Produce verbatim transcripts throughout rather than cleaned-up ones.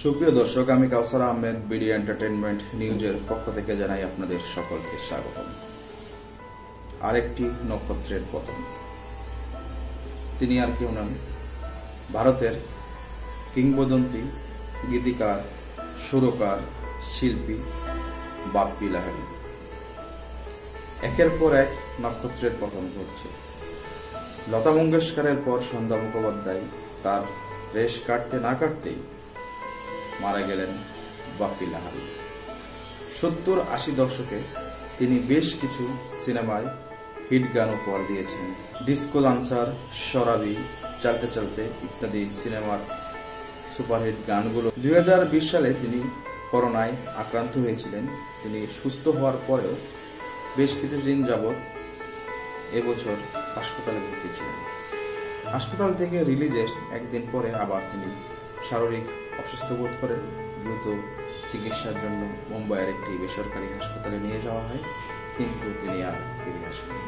সুপ্রিয় দর্শক, আমি কাওসার আহমেদ বিডি এন্টারটেইনমেন্ট নিউজের পক্ষ থেকে জানাই আপনাদের সকলকে স্বাগতম। আরেকটি নক্ষত্রের পতন। তিনি আর কেউ নন, ভারতের কিংবদন্তি গীতিকার, সুরকার, শিল্পী বাপ্পি লাহিড়ী। একের পর এক নক্ষত্রের পতন ঘটছে। লতা মঙ্গেশকরের পর সন্ধ্যা মুখোপাধ্যায় তার রেশ কাটতে না কাটতেই মারা গেলেন বাপ্পি লাহিড়ী। সত্তর আশি দশকে তিনি বেশ কিছু সিনেমায় হিট গান উপহার দিয়েছেন। ডিস্কো ডান্সার, শরাবি, চলতে চলতে ইত্যাদি সিনেমার সুপারহিট গানগুলো। দুই হাজার বিশ সালে তিনি করোনায় আক্রান্ত হয়েছিলেন। তিনি সুস্থ হওয়ার পরেও বেশ কিছুদিন যাবৎ এবছর হাসপাতালে ভর্তি ছিলেন। হাসপাতাল থেকে রিলিজের একদিন পরে আবার তিনি শারীরিক অসুস্থ বোধ করেন। দ্রুত চিকিৎসার জন্য মুম্বাইয়ের একটি বেসরকারি হাসপাতালে নিয়ে যাওয়া হয়, কিন্তু তিনি আর ফিরে আসেন।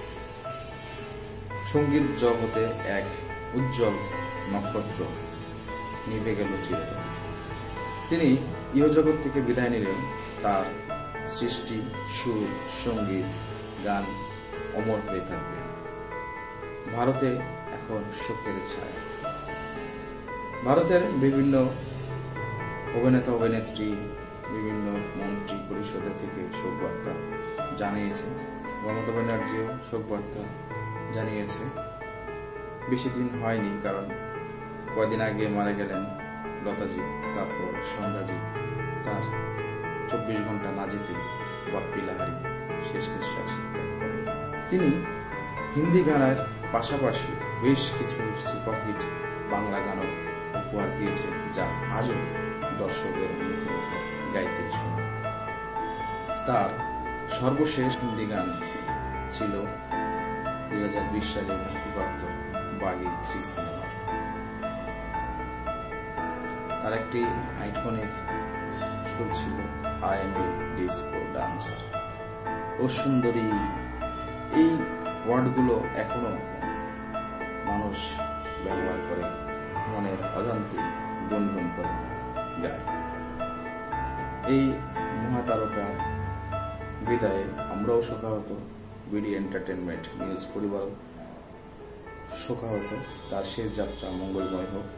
সঙ্গীত জগতে এক উজ্জ্বল নক্ষত্র নিভে গেল চিরতরে। তিনি ইহজগৎ থেকে বিদায় নিলেন, তার সৃষ্টি, সুর, সঙ্গীত, গান অমর হয়ে থাকবে। ভারতে এখন শোকের ছায়া। ভারতের বিভিন্ন অভিনেতা অভিনেত্রী, বিভিন্ন মন্ত্রী পরিষদের থেকে শোক বার্তা জানিয়েছে। মমতা ব্যানার্জিও শোক বার্তা জানিয়েছে। বেশি দিন হয়নি, কারণ কয়দিন আগে মারা গেলেন লতাজি, তারপর সন্ধ্যাজি। তার চব্বিশ ঘন্টা না যেতে বাপ্পি লাহিড়ী শেষ নিঃশ্বাস ত্যাগ করেন। তিনি হিন্দি গানের পাশাপাশি বেশ কিছু সুপারহিট বাংলা গানও উপহার দিয়েছে, যা আজও দর্শকের মুখে মুখে গাইতে শোনে। তার সর্বশেষ হিন্দি গান ছিল দুই হাজার বিশ সালে মুক্তিপ্রাপ্ত বাগি থ্রি সিনেমার। তার একটি আইকনিক সুর ছিল I am a disco dancer. ও সুন্দরী, এই ওয়ার্ডগুলো এখনো মানুষ ব্যবহার করে, মনের অজান্তে গুনগুন করে গায়। এই মহাতারকার বিদায়ে আমরাও শোকাহত, বিডি এন্টারটেইনমেন্ট নিউজ পরিবার শোকাহত। তার শেষ যাত্রা মঙ্গলময় হোক।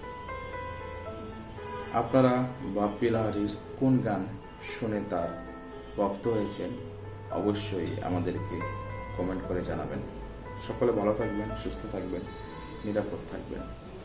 আপনারা বাপ্পি লাহিড়ীর কোন গান শুনে তার ভক্ত হয়েছেন অবশ্যই আমাদেরকে কমেন্ট করে জানাবেন। সকলে ভালো থাকবেন, সুস্থ থাকবেন, নিরাপদ থাকবেন।